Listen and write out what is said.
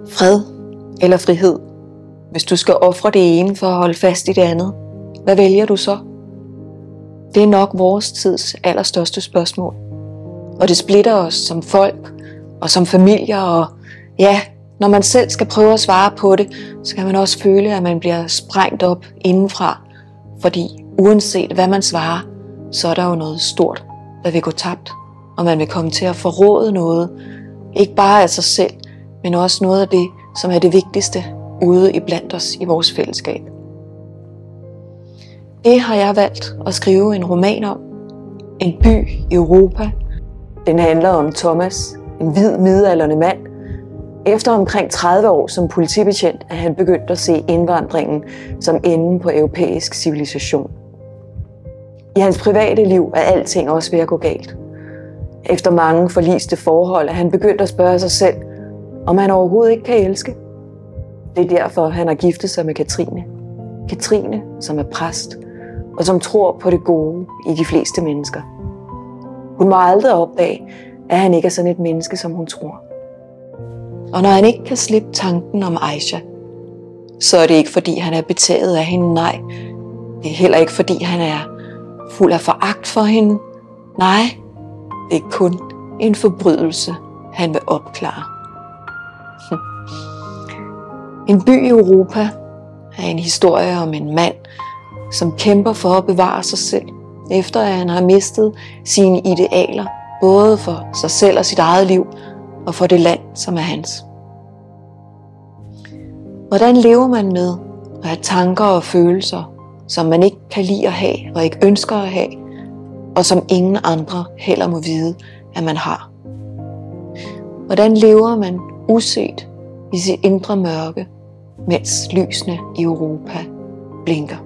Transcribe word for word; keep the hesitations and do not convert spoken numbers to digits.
Fred eller frihed? Hvis du skal ofre det ene for at holde fast i det andet, hvad vælger du så? Det er nok vores tids allerstørste spørgsmål. Og det splitter os som folk og som familier, og ja, når man selv skal prøve at svare på det, så kan man også føle, at man bliver sprængt op indenfra. Fordi uanset hvad man svarer, så er der jo noget stort, der vil gå tabt. Og man vil komme til at forråde noget, ikke bare af sig selv, men også noget af det, som er det vigtigste ude i blandt os i vores fællesskab. Det har jeg valgt at skrive en roman om. En by i Europa. Den handler om Thomas, en hvid midaldrende mand. Efter omkring tredive år som politibetjent er han begyndt at se indvandringen som enden på europæisk civilisation. I hans private liv er alting også ved at gå galt. Efter mange forliste forhold er han begyndt at spørge sig selv, om han overhovedet ikke kan elske. Det er derfor, han har giftet sig med Katrine. Katrine, som er præst, og som tror på det gode i de fleste mennesker. Hun må aldrig opdage, at han ikke er sådan et menneske, som hun tror. Og når han ikke kan slippe tanken om Aisha, så er det ikke, fordi han er betaget af hende, nej. Det er heller ikke, fordi han er fuld af foragt for hende. Nej, det er kun en forbrydelse, han vil opklare. En by i Europa er en historie om en mand, som kæmper for at bevare sig selv, efter at han har mistet sine idealer, både for sig selv og sit eget liv, og for det land, som er hans. Hvordan lever man med at have tanker og følelser, som man ikke kan lide at have og ikke ønsker at have, og som ingen andre heller må vide, at man har? Hvordan lever man uset i sit indre mørke, mens lysene i Europa blinker?